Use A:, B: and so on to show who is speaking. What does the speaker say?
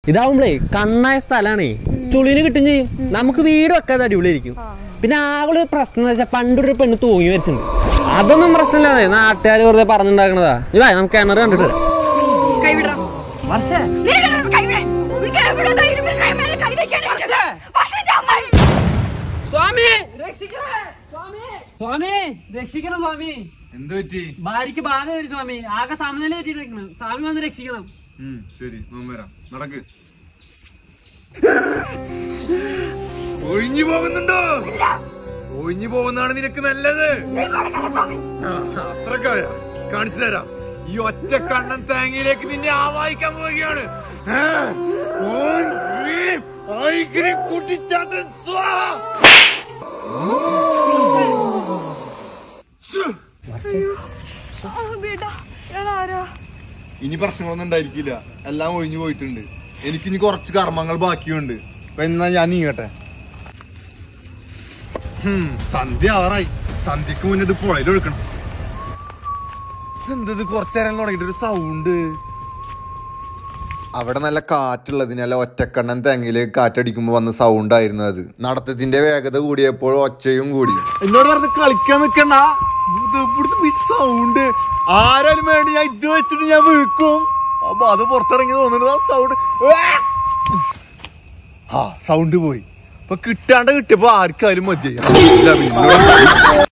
A: ഇതാവുമ്പളേ കണ്ണായ സ്ഥലാണേ ചുളിന് കിട്ടും ചെയ്യും നമുക്ക് വീട് വെക്കാതെ അടിപൊളിയായിരിക്കും പിന്നെ ആകള് പ്രശ്നം വെച്ചാൽ പണ്ടൊരു പെണ്ണ് തൂങ്ങി വരച്ചിട്ടുണ്ട് അതൊന്നും പ്രശ്നമില്ലാതെ നാട്ടുകാർ വെറുതെ പറഞ്ഞുണ്ടാക്കണതാ ഇവാ നമുക്ക് കിണർ കണ്ടിട്ട് ഭാര്യക്ക് ബാധ വരും സ്വാമി ആകെ സമനില കെട്ടിട്ട് സ്വാമി വന്ന് രക്ഷിക്കണം
B: ശരി നടക്ക് ഒഴിഞ്ഞു പോകുന്നുണ്ടോ ഒഴിഞ്ഞു പോകുന്നതാണ് നിനക്ക് നല്ലത് അത്രക്കായ കാണിച്ചു തരാം ഈ ഒറ്റ കണ്ണൻ തേങ്ങയിലേക്ക് നിന്നെ ആവാഹിക്കാൻ പോവുകയാണ് ഇനി പ്രശ്നങ്ങളൊന്നും ഉണ്ടായിരിക്കില്ല എല്ലാം ഒഴിഞ്ഞു പോയിട്ടുണ്ട് എനിക്കിനി കുറച്ച് കർമ്മങ്ങൾ ബാക്കിയുണ്ട് അപ്പൊ എന്നാ ഞാൻ നീങ്ങട്ടെ സന്ധ്യ ആവാറായി സന്ധ്യക്ക് മുന്നേ ഇത് പുഴയിലൊഴുക്കണം എന്തത് കുറച്ചേരം തുടങ്ങിയിട്ട് ഒരു സൗണ്ട് അവിടെ നല്ല കാറ്റുള്ളതിനല്ല ഒറ്റക്കണ്ണൻ തെങ്ങിലേക്ക് കാറ്റടിക്കുമ്പോ വന്ന സൗണ്ട് ആയിരുന്നു അത് നടത്തത്തിന്റെ വേഗത കൂടിയപ്പോൾ ഒച്ചയും കൂടി എന്നോട് പറഞ്ഞ് കളിക്കാൻ നിക്കണ്ട സൗണ്ട് ആരാലും വേണ്ടി ഞാൻ ഇത് വെച്ചിട്ട് ഞാൻ വീക്കും അപ്പൊ അത് പുറത്തിറങ്ങി തോന്നുന്നത് ആ സൗണ്ട് സൗണ്ട് പോയി അപ്പൊ കിട്ടാണ്ട് കിട്ടിയപ്പോ ആർക്കായാലും മതിയായി